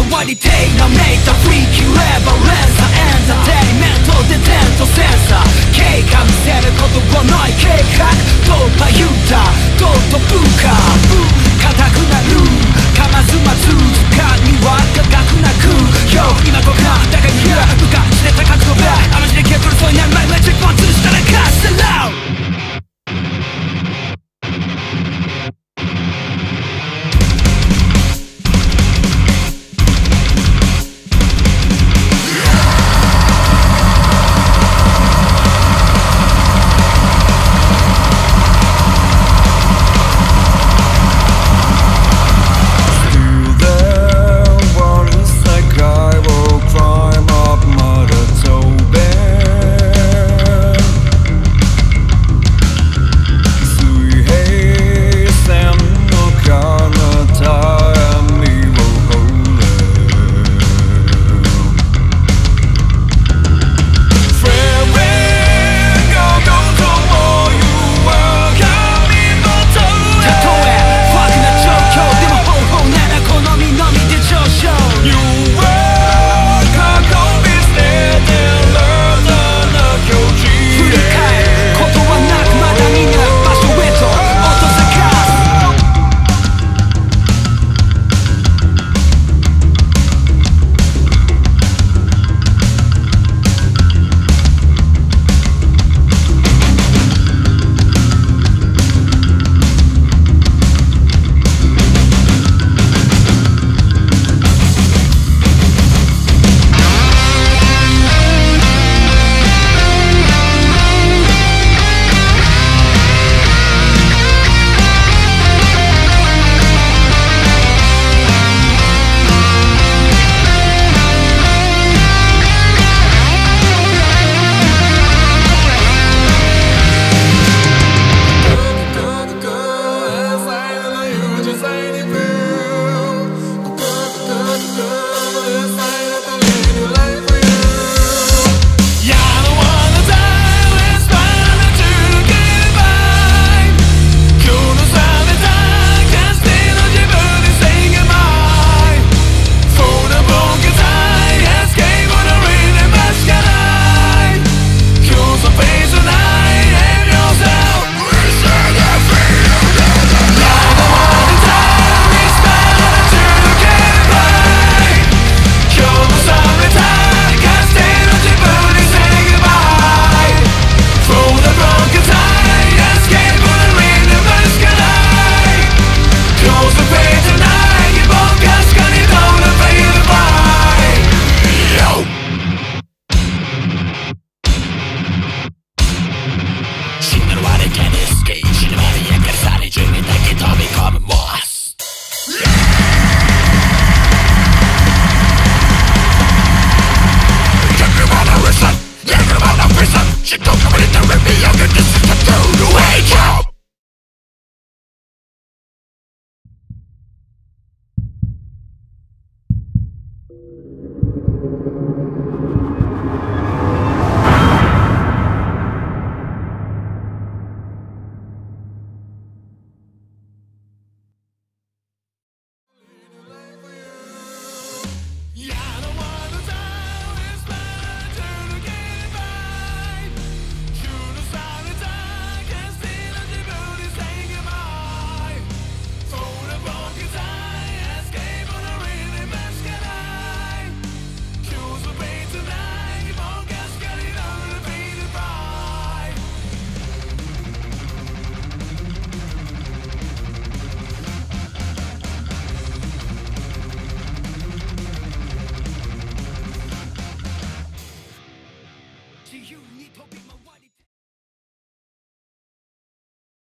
わり手なめいたフリーキーレバーレンサーエンターテインメントでテントセンサー経過見せることはない計画どうた言うたどうとブーカー硬くなるかますます時間には高くなくよ今ここだがいや浮かして高く飛べあの字で消えとるそうになる前チェックパンツしたらカステラウ She don't come in the review, you can just throw the way,